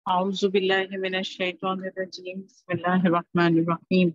أعوذ بالله من الشيطان الرجيم بسم الله الرحمن الرحيم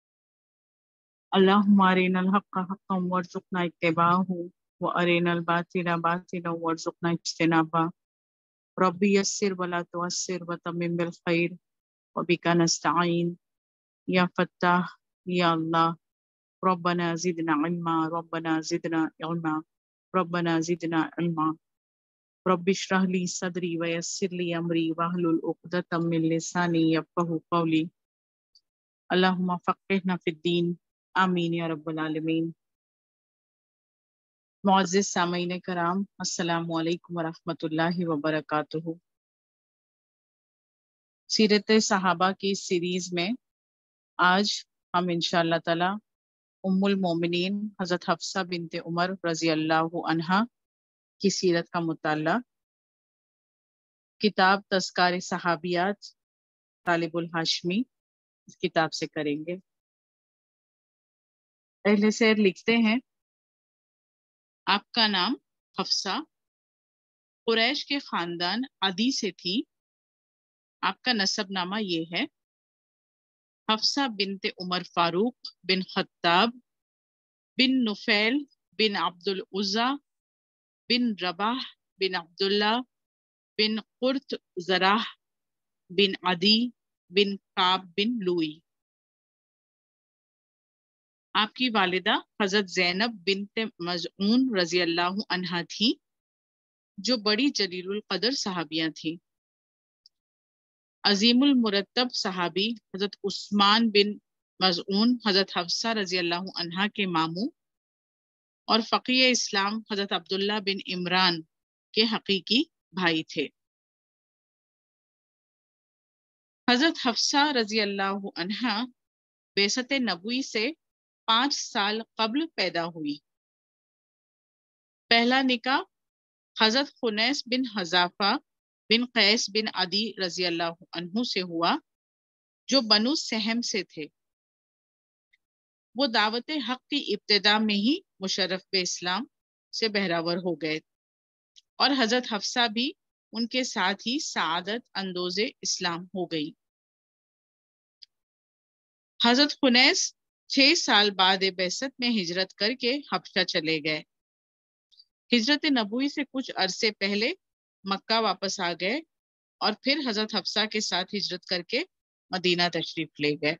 اللهم أرنا الحق حقا وارزقنا اتباعه وأرنا الباطل باطلا وارزقنا اجتنابه ربي يسر ولا تعسر وتمم بالخير وبك نستعين يا فتاح يا الله ربنا زدنا علما ربنا زدنا علما ربنا زدنا علما رب اشرح لي صدري ويسر لي أمري واحلل عقدة من لساني يفقهوا قولي اللهم فقهنا في الدین آمین یا رب العالمین۔ معزز سامعین کرام، السلام علیکم ورحمۃ اللہ وبرکاتہ۔ سیرت صحابہ کی سیریز میں آج ہم انشاءاللہ تعالی ام المومنین حضرت حفصہ بنت عمر رضی اللہ عنہا کی سیرت کا مطالعہ کتاب تذکار صحابیات طالب الہاشمی اس کتاب سے کریں گے۔ اہل سیر لکھتے ہیں، آپ کا نام حفصہ قریش کے خاندان عدی سے تھی۔ آپ کا نسب نامہ یہ ہے: حفصہ بنت عمر فاروق بن خطاب بن نفیل بن عبد العزا بن رباح بن عبداللہ بن قرط زراح بن عدی بن کعب بن لوئی۔ آپ کی والدہ حضرت زینب بنت مظعون رضی اللہ عنہا تھی، جو بڑی جلیل القدر صحابیاں تھیں۔ عظیم المرتب صحابی حضرت عثمان بن مظعون حضرت حفصہ رضی اللہ عنہا کے ماموں اور فقیہ اسلام حضرت عبداللہ بن عمران کے حقیقی بھائی تھے۔ حضرت حفصہ رضی اللہ عنہا بعثت نبوی سے 5 سال قبل پیدا ہوئی۔ پہلا نکاح حضرت خنیس بن حذافہ بن قیس بن عدی رضی اللہ عنہ سے ہوا، جو بنو سہم سے تھے۔ وہ دعوت حق کی ابتدا میں ہی مشرف اسلام سے بہراور ہو گئے، اور حضرت حفصہ بھی ان کے ساتھ ہی سعادت اندوز اسلام ہو گئی۔ حضرت خنیس 6 سال بعد بعثت میں ہجرت کر کے حبشہ چلے گئے۔ ہجرت نبوی سے کچھ عرصے پہلے مکہ واپس آ گئے اور پھر حضرت حفصہ کے ساتھ ہجرت کر کے مدینہ تشریف لے گئے۔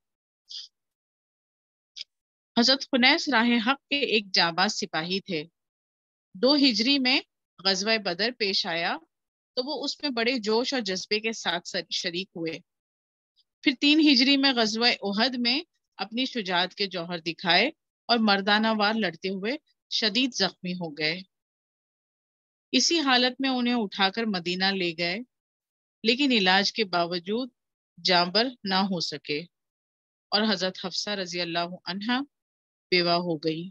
حضرت خنیس راہ حق کے ایک جانباز سپاہی تھے۔ 2 ہجری میں غزوہ بدر پیش آیا تو وہ اس میں بڑے جوش اور جذبے کے ساتھ شریک ہوئے۔ پھر 3 ہجری میں غزوہ احد میں اپنی شجاعت کے جوہر دکھائے اور مردانہ وار لڑتے ہوئے شدید زخمی ہو گئے۔ اسی حالت میں انہیں اٹھا کر مدینہ لے گئے، لیکن علاج کے باوجود جاں بر نہ ہو سکے اور حضرت حفصہ رضی اللہ عنہا بیوہ ہو گئی۔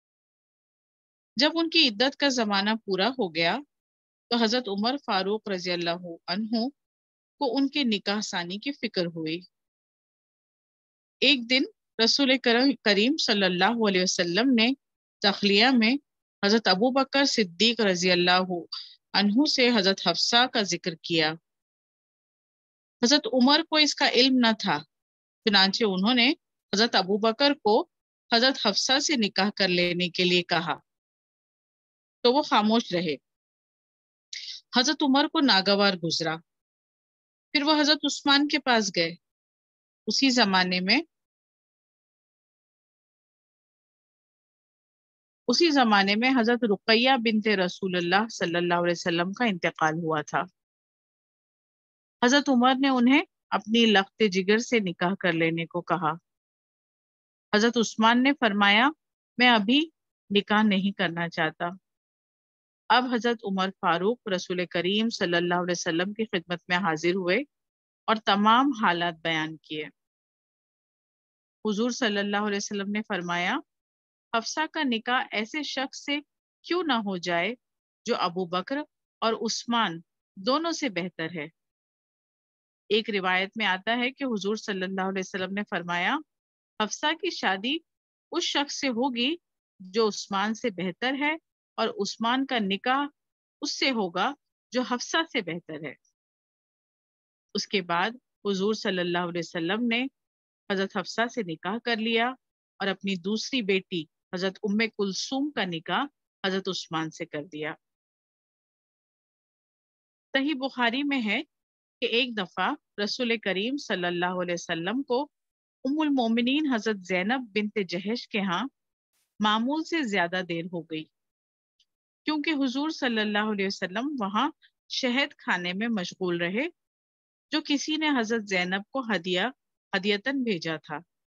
جب ان کی عدت کا زمانہ پورا ہو گیا تو حضرت عمر فاروق رضی اللہ عنہ کو ان کے نکاح ثانی کی فکر ہوئی۔ ایک دن رسول کریم صلی اللہ علیہ وسلم نے تخلیہ میں حضرت ابو بکر صدیق رضی اللہ عنہ سے حضرت حفصہ کا ذکر کیا۔ حضرت عمر کو اس کا علم نہ تھا، چنانچہ انہوں نے حضرت ابو بکر کو حضرت حفصہ سے نکاح کر لینے کے لیے کہا تو وہ خاموش رہے۔ حضرت عمر کو ناگوار گزرا، پھر وہ حضرت عثمان کے پاس گئے۔ اسی زمانے میں حضرت رقیہ بنت رسول اللہ صلی اللہ علیہ وسلم کا انتقال ہوا تھا۔ حضرت عمر نے انہیں اپنی لخت جگر سے نکاح کر لینے کو کہا۔ حضرت عثمان نے فرمایا، میں ابھی نکاح نہیں کرنا چاہتا۔ اب حضرت عمر فاروق رسول کریم صلی اللہ علیہ وسلم کی خدمت میں حاضر ہوئے اور تمام حالات بیان کیے۔ حضور صلی اللہ علیہ وسلم نے فرمایا، حفصہ کا نکاح ایسے شخص سے کیوں نہ ہو جائے جو ابو بکر اور عثمان دونوں سے بہتر ہے۔ ایک روایت میں آتا ہے کہ حضور صلی اللہ علیہ وسلم نے فرمایا، حفصہ کی شادی اس شخص سے ہوگی جو عثمان سے بہتر ہے، اور عثمان کا نکاح اس سے ہوگا جو حفصہ سے بہتر ہے۔ اس کے بعد حضور صلی اللہ علیہ وسلم نے حضرت حفصہ سے نکاح کر لیا اور اپنی دوسری بیٹی حضرت ام کلثوم کا نکاح حضرت عثمان سے کر دیا۔ صحیح بخاری میں ہے کہ ایک دفعہ رسول کریم صلی اللہ علیہ وسلم کو ام المومنین حضرت زینب بنت جہش کے ہاں معمول سے زیادہ دیر ہو گئی، کیونکہ حضور صلی اللہ علیہ وسلم وہاں شہد کھانے میں مشغول رہے جو کسی نے حضرت زینب کو ہدیتاً بھیجا تھا۔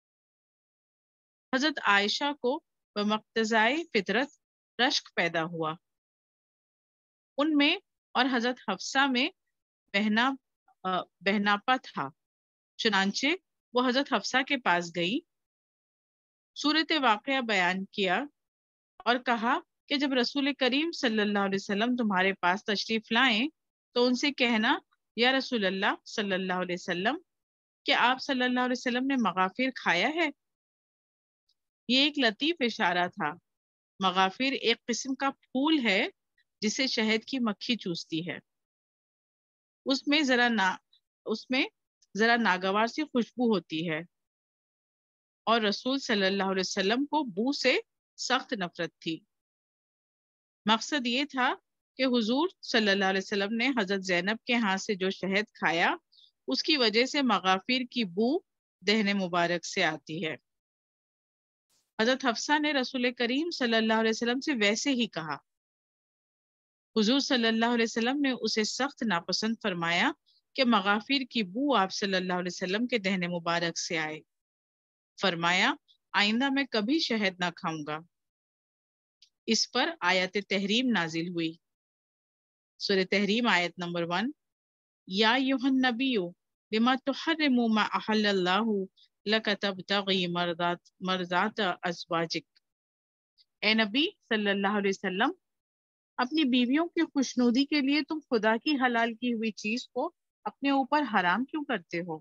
حضرت عائشہ کو بمقتضائے فطرت رشک پیدا ہوا ان میں، اور حضرت حفصہ میں بہنا بہناپا تھا، چنانچہ وہ حضرت حفصہ کے پاس گئی، صورت واقعہ بیان کیا اور کہا کہ جب رسول کریم صلی اللہ علیہ وسلم تمہارے پاس تشریف لائیں تو ان سے کہنا، یا رسول اللہ صلی اللہ علیہ وسلم، کہ آپ صلی اللہ علیہ وسلم نے مغافیر کھایا ہے؟ یہ ایک لطیف اشارہ تھا۔ مغافیر ایک قسم کا پھول ہے جسے شہد کی مکھی چوستی ہے۔ اس میں ذرا ناگوار سی خوشبو ہوتی ہے، اور رسول صلی اللہ علیہ وسلم کو بو سے سخت نفرت تھی۔ مقصد یہ تھا کہ حضور صلی اللہ علیہ وسلم نے حضرت زینب کے ہاتھ سے جو شہد کھایا اس کی وجہ سے مغافیر کی بو دہن مبارک سے آتی ہے۔ حضرت حفصہ نے رسول کریم صلی اللہ علیہ وسلم سے ویسے ہی کہا۔ حضور صلی اللہ علیہ وسلم نے اسے سخت ناپسند فرمایا کہ مغافیر کی بو آپ صلی اللہ علیہ وسلم کے دہن مبارک سے آئے۔ فرمایا، آئندہ میں کبھی شہد نہ کھاؤں گا۔ اس پر آیت تحریم نازل ہوئی۔ سورہ تحریم آیت نمبر 1، یا ایھا النبی لما تحرم ما احل اللہ لک تبتغی مرضات ازواجک۔ اے نبی صلی اللہ علیہ وسلم، اپنی بیویوں کی خوشنودی کے لیے تم خدا کی حلال کی ہوئی چیز کو اپنے اوپر حرام کیوں کرتے ہو؟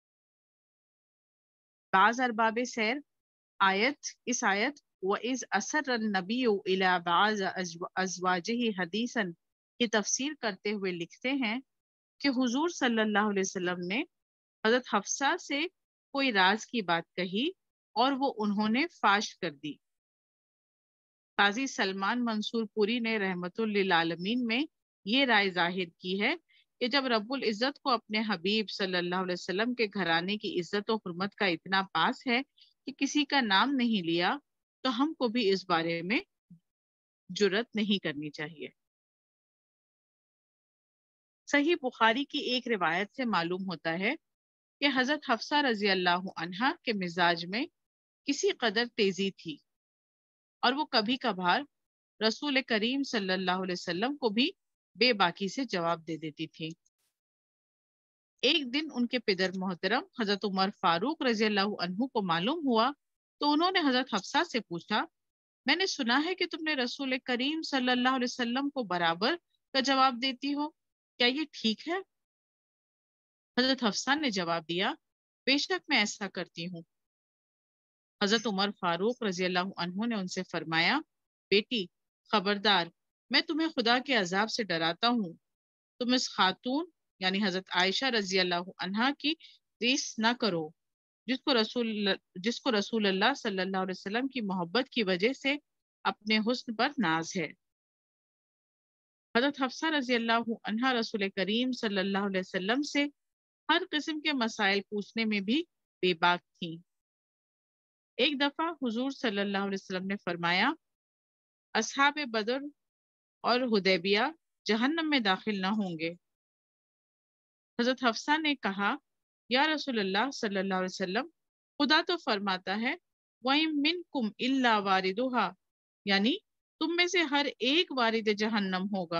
بعض ارباب سیر اس آیت وَإِذْ أَسَرَّ النَّبِيُّ إِلَىٰ بَعْضِ أَزْوَاجِهِ حَدِيثًا کی تفسیر کرتے ہوئے لکھتے ہیں کہ حضور صلی اللہ علیہ وسلم نے حضرت حفصہ سے کوئی راز کی بات کہی اور وہ انہوں نے فاش کر دی۔ قاضی سلمان منصور پوری نے رحمت للعالمین میں یہ رائے ظاہر کی ہے کہ جب رب العزت کو اپنے حبیب صلی اللہ علیہ وسلم کے گھرانے کی عزت و حرمت کا اتنا پاس ہے کہ کسی کا نام نہیں لیا، تو ہم کو بھی اس بارے میں جرات نہیں کرنی چاہیے۔ صحیح بخاری کی ایک روایت سے معلوم ہوتا ہے کہ حضرت حفصہ رضی اللہ عنہا کے مزاج میں کسی قدر تیزی تھی، اور وہ کبھی کبھار رسول کریم صلی اللہ علیہ وسلم کو بھی بے باکی سے جواب دے دیتی تھی۔ ایک دن ان کے پدر محترم حضرت عمر فاروق رضی اللہ عنہ کو معلوم ہوا تو انہوں نے حضرت حفصہ سے پوچھا، میں نے سنا ہے کہ تم نے رسول کریم صلی اللہ علیہ وسلم کو برابر کا جواب دیتی ہو، کیا یہ ٹھیک ہے؟ حضرت حفصہ نے جواب دیا، بے شک میں ایسا کرتی ہوں۔ حضرت عمر فاروق رضی اللہ عنہ نے ان سے فرمایا، بیٹی خبردار، میں تمہیں خدا کے عذاب سے ڈراتا ہوں، تم اس خاتون یعنی حضرت عائشہ رضی اللہ عنہا کی ریس نہ کرو جس کو رسول اللہ صلی اللہ علیہ وسلم کی محبت کی وجہ سے اپنے حسن پر ناز ہے۔ حضرت حفصہ رضی اللہ عنہا رسول کریم صلی اللہ علیہ وسلم سے ہر قسم کے مسائل پوچھنے میں بھی بے باک تھیں۔ ایک دفعہ حضور صلی اللہ علیہ وسلم نے فرمایا، اصحاب بدر اور حدیبیہ جہنم میں داخل نہ ہوں گے۔ حضرت حفصہ نے کہا، یا رسول اللہ صلی اللہ علیہ وسلم، خدا تو فرماتا ہے وَإِن مِّنكُمْ إِلَّا وَارِدُهَا، یعنی تم میں سے ہر ایک وارد جہنم ہوگا۔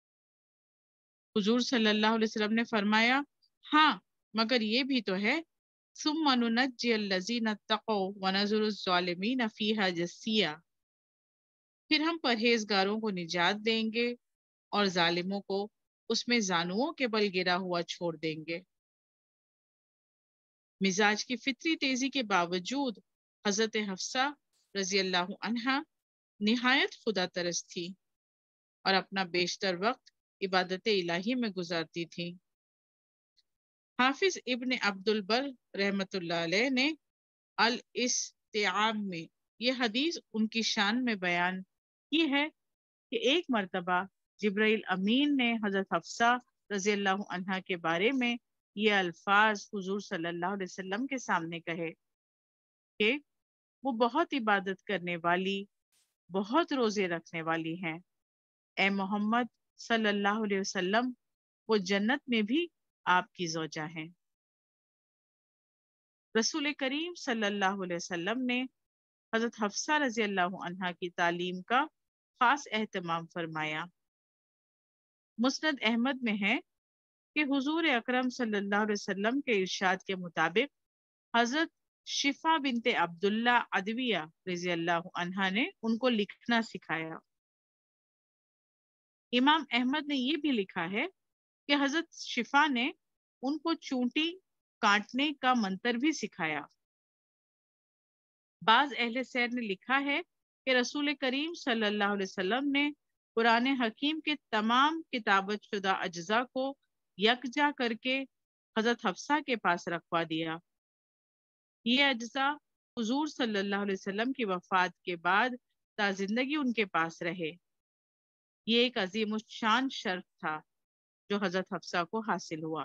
حضور صلی اللہ علیہ وسلم نے فرمایا، ہاں مگر یہ بھی تو ہے، ثُمَّ نُنَجِّيَ الَّذِينَ اتَّقَوْا وَنَذَرُ الظَّالِمِينَ فِيهَا جَثِيًّا، پھر ہم پرہیزگاروں کو نجات دیں گے اور ظالموں کو اس میں زانوؤں کے بل گرا ہوا چھوڑ دیں گے۔ مزاج کی فطری تیزی کے باوجود حضرت حفصہ رضی اللہ عنہا نہایت خدا ترس تھی اور اپنا بیشتر وقت عبادت الہی میں گزارتی تھی۔ حافظ ابن عبد البر رحمۃ اللہ علیہ نے الاستیعاب میں یہ حدیث ان کی شان میں بیان کی ہے کہ ایک مرتبہ جبرائیل امین نے حضرت حفصہ رضی اللہ عنہا کے بارے میں یہ الفاظ حضور صلی اللہ علیہ وسلم کے سامنے کہے کہ وہ بہت عبادت کرنے والی، بہت روزے رکھنے والی ہیں۔ اے محمد صلی اللہ علیہ وسلم، وہ جنت میں بھی آپ کی زوجہ ہیں۔ رسول کریم صلی اللہ علیہ وسلم نے حضرت حفصہ رضی اللہ عنہا کی تعلیم کا خاص اہتمام فرمایا۔ مسند احمد میں ہے کہ حضور اکرم صلی اللہ علیہ وسلم کے ارشاد کے مطابق حضرت شفا بنت عبداللہ عدویہ رضی اللہ عنہا نے ان کو لکھنا سکھایا۔ امام احمد نے یہ بھی لکھا ہے کہ حضرت شفا نے ان کو چونٹی کاٹنے کا منتر بھی سکھایا۔ بعض اہل سیر نے لکھا ہے کہ رسول کریم صلی اللہ علیہ وسلم نے قرآن حکیم کے تمام کتابت شدہ اجزاء کو یکجا کر کے حضرت حفصہ کے پاس رکھوا دیا۔ یہ اجزاء حضور صلی اللہ علیہ وسلم کی وفات کے بعد تا زندگی ان کے پاس رہے۔ یہ ایک عظیم الشان شرف تھا جو حضرت حفصہ کو حاصل ہوا۔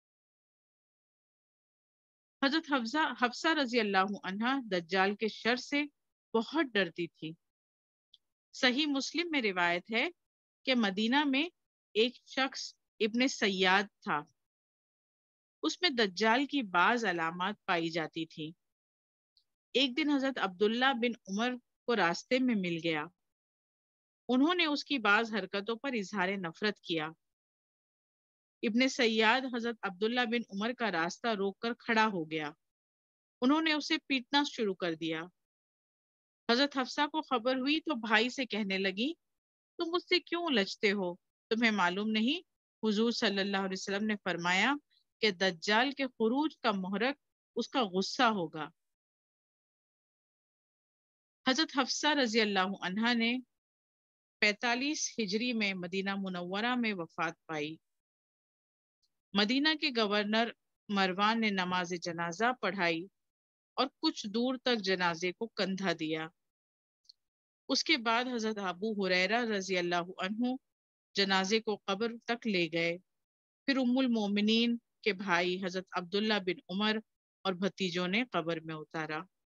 حضرت حفصہ رضی اللہ عنہا دجال کے شر سے بہت ڈرتی تھی۔ صحیح مسلم میں روایت ہے کہ مدینہ میں ایک شخص ابن سیاد تھا، اس میں دجال کی بعض علامات پائی جاتی تھی۔ ایک دن حضرت عبداللہ بن عمر کو راستے میں مل گیا، انہوں نے اس کی بعض حرکتوں پر اظہار نفرت کیا۔ ابن سیاد حضرت عبداللہ بن عمر کا راستہ روک کر کھڑا ہو گیا، انہوں نے اسے پیٹنا شروع کر دیا۔ حضرت حفصہ کو خبر ہوئی تو بھائی سے کہنے لگی، تم مجھ سے کیوں الجھتے ہو؟ تمہیں معلوم نہیں حضور صلی اللہ علیہ وسلم نے فرمایا کہ دجال کے خروج کا محرک اس کا غصہ ہوگا۔ حضرت حفصہ رضی اللہ عنہا نے 45 ہجری میں مدینہ منورہ میں وفات پائی۔ مدینہ کے گورنر مروان نے نماز جنازہ پڑھائی اور کچھ دور تک جنازے کو کندھا دیا۔ اس کے بعد حضرت ابو ہریرہ رضی اللہ عنہ جنازے کو قبر تک لے گئے، پھر ام المومنین کے بھائی حضرت عبداللہ بن عمر اور بھتیجوں نے قبر میں اتارا۔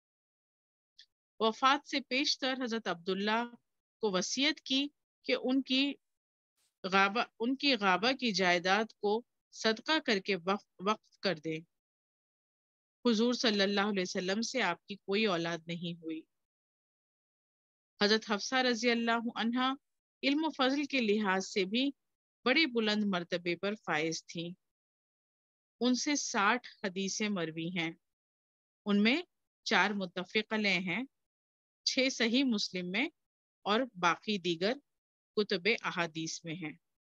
وفات سے پیشتر حضرت عبداللہ کو وصیت کی کہ ان کی غابہ کی جائیداد کو صدقہ کر کے وقف کر دیں۔ حضور صلی اللہ علیہ وسلم سے آپ کی کوئی اولاد نہیں ہوئی۔ حضرت حفصہ رضی اللہ عنہا علم و فضل کے لحاظ سے بھی بڑی بلند مرتبے پر فائز تھیں۔ ان سے 60 حدیثیں مروی ہیں، ان میں 4 متفق علیہ ہیں، 6 صحیح مسلم میں اور باقی دیگر کتب احادیث میں ہیں۔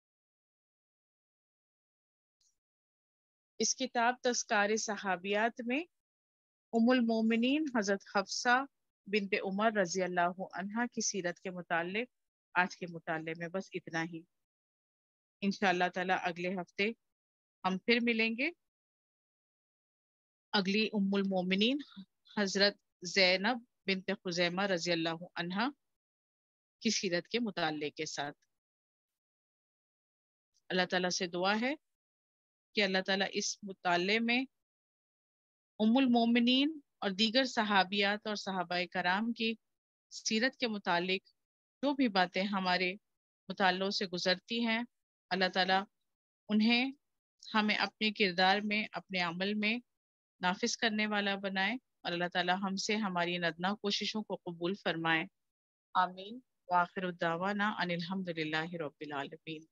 اس کتاب تذکار صحابیات میں ام المومنین حضرت حفصہ بنت عمر رضی اللہ عنہا کی سیرت کے متعلق آج کے مطالعے میں بس اتنا ہی۔ انشاءاللہ تعالی اگلے ہفتے ہم پھر ملیں گے اگلی ام المومنین حضرت زینب بنت خزیمہ رضی اللہ عنہا کی سیرت کے مطالعے کے ساتھ۔ اللہ تعالیٰ سے دعا ہے کہ اللہ تعالیٰ اس مطالعے میں ام المومنین اور دیگر صحابیات اور صحابہ کرام کی سیرت کے متعلق جو بھی باتیں ہمارے مطالعوں سے گزرتی ہیں، اللہ تعالیٰ انہیں ہمیں اپنے کردار میں، اپنے عمل میں نافذ کرنے والا بنائے، اور اللہ تعالیٰ ہم سے ہماری ان ادنا کوششوں کو قبول فرمائے۔ آمین۔ وآخر الدعوانا ان الحمد للہ رب العالمین۔